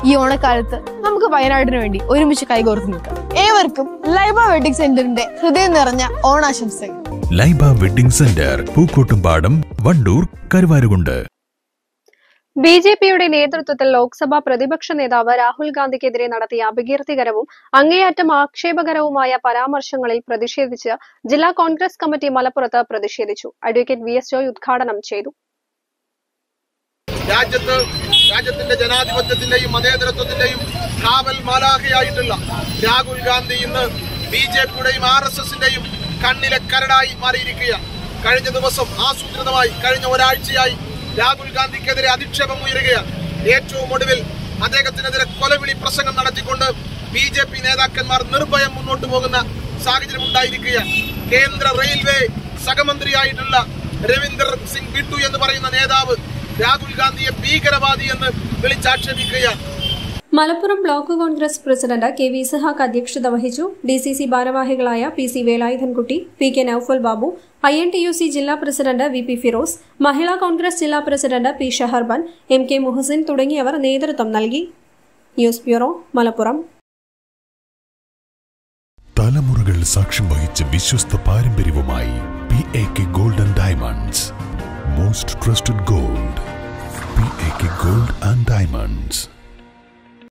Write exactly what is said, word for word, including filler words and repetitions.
ഈ ഓണക്കാലത്ത് നമുക്ക് വയനാടിന് വേണ്ടി ഒരുമിച്ച് കൈകോർത്ത് നിൽക്കാം. ഏവർക്കും ലൈബ വെഡിങ് സെന്ററിന്റെ ഹൃദയം നിറഞ്ഞ ഓണാശംസകൾ. Laiba wedding centre, Pookkottumpadam, Wandoor, Karuvarakundu. B J പിയുടെ നേതൃത്വത്തിൽ ലോക്സഭാ പ്രതിപക്ഷ നേതാവ് രാഹുൽ ഗാന്ധിക്കെതിരെ നടത്തിയ അപകീർത്തികരവും അങ്ങേയറ്റം ആക്ഷേപകരവുമായ പരാമർശങ്ങളിൽ പ്രതിഷേധിച്ച് ജില്ലാ കോൺഗ്രസ് കമ്മിറ്റി മലപ്പുറത്ത് പ്രതിഷേധിച്ചു. അഡ്വക്കേറ്റ് വി എസ് ജോയ് ഉദ്ഘാടനം ചെയ്തു. രാജ്യത്ത് രാജ്യത്തിന്റെ ജനാധിപത്യത്തിന്റെയും മതേതരത്വത്തിന്റെയും കാവൽ മാലാഖയായിട്ടുള്ള രാഹുൽ ഗാന്ധി ഇന്ന് ബി ജെ പിയുടെയും ആർ എസ് എസിന്റെയും കണ്ണിലെ കരടായി മാറിയിരിക്കുകയാണ്. കഴിഞ്ഞ ദിവസം ആസൂത്രിതമായി കഴിഞ്ഞ ഒരാഴ്ചയായി രാഹുൽ ഗാന്ധിക്കെതിരെ അധിക്ഷേപം ഉയരുകയാണ്. ഏറ്റവും ഒടുവിൽ അദ്ദേഹത്തിനെതിരെ കൊലവിളി പ്രസംഗം നടത്തിക്കൊണ്ട് ബി ജെ പി നേതാക്കന്മാർ നിർഭയം മുന്നോട്ട് പോകുന്ന സാഹചര്യം ഉണ്ടായിരിക്കുകയാണ്. കേന്ദ്ര റെയിൽവേ സഹമന്ത്രിയായിട്ടുള്ള രവീന്ദർ സിംഗ് ബിട്ടു എന്ന് പറയുന്ന നേതാവ് രാഹുൽ ഗാന്ധിയെ ഭീകരവാദി എന്ന് വിളിച്ചാക്ഷേപിക്കുകയാണ്. Malappuram block Congress president K V Sahak അധ്യക്ഷത വഹിച്ചു. ഡി സി സി ഭാരവാഹികളായ P C Velayudhankutty, P K Naufal Babu, I N T U C ജില്ലാ president V P Firoz, Mahila Congress ജില്ലാ president P Shaharban, M K Muhsin തുടങ്ങിയവർ നേതൃത്വം നൽകി. News bureau, Malappuram. തലമുറകൾ സാക്ഷ്യം വഹിച്ച വിശ്വസ്ത പാരമ്പര്യവുമായി P A K gold and diamonds. Most trusted gold, P A K gold and diamonds.